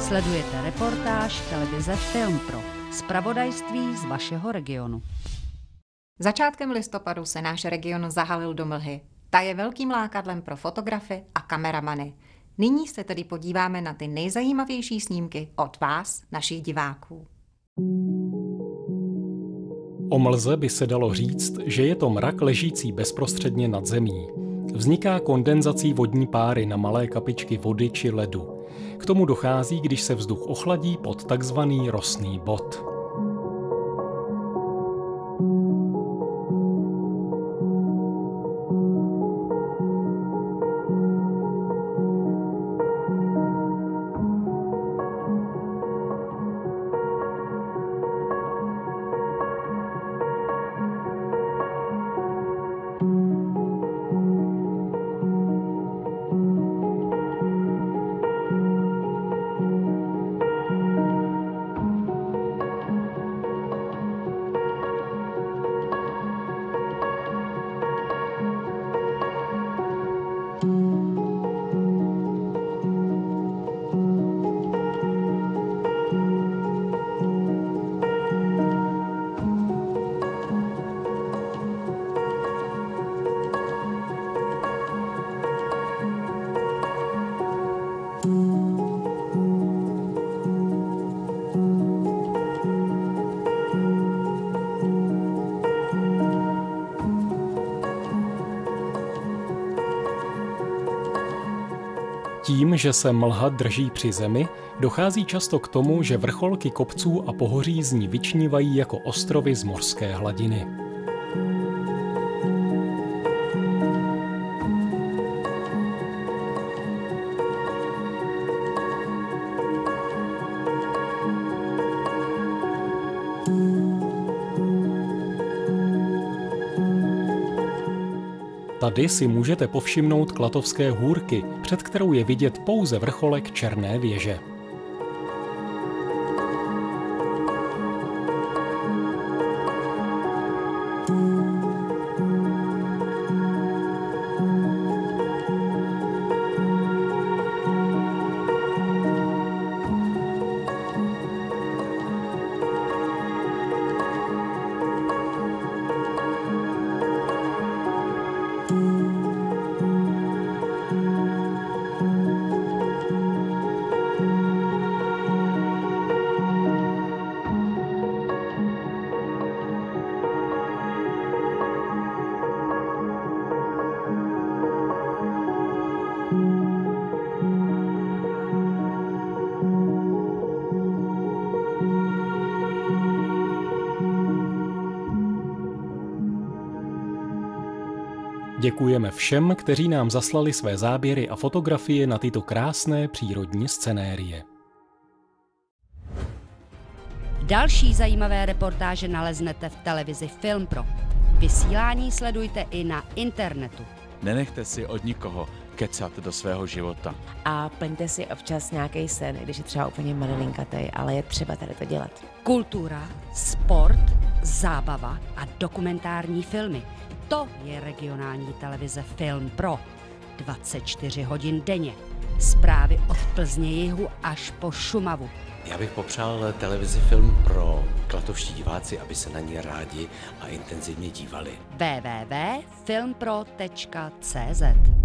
Sledujete reportáž televize Film Pro, zpravodajství z vašeho regionu. Začátkem listopadu se náš region zahalil do mlhy. Ta je velkým lákadlem pro fotografy a kameramany. Nyní se tedy podíváme na ty nejzajímavější snímky od vás, našich diváků. O mlze by se dalo říct, že je to mrak ležící bezprostředně nad zemí. Vzniká kondenzací vodní páry na malé kapičky vody či ledu. K tomu dochází, když se vzduch ochladí pod takzvaný rosný bod. Tím, že se mlha drží při zemi, dochází často k tomu, že vrcholky kopců a pohoří z ní vyčnívají jako ostrovy z mořské hladiny. Tady si můžete povšimnout Klatovské hůrky, před kterou je vidět pouze vrcholek Černé věže. Děkujeme všem, kteří nám zaslali své záběry a fotografie na tyto krásné přírodní scenérie. Další zajímavé reportáže naleznete v televizi Film Pro. Vysílání sledujte i na internetu. Nenechte si od nikoho kecat do svého života. A plňte si občas nějaký sen, když je třeba úplně malilinkatej, ale je třeba tady to dělat. Kultura, sport, zábava a dokumentární filmy. To je regionální televize Film Pro. 24 hodin denně. Zprávy od Plzně jihu až po Šumavu. Já bych popřál televizi Film Pro klatovští diváci, aby se na ní rádi a intenzivně dívali. www.filmpro.cz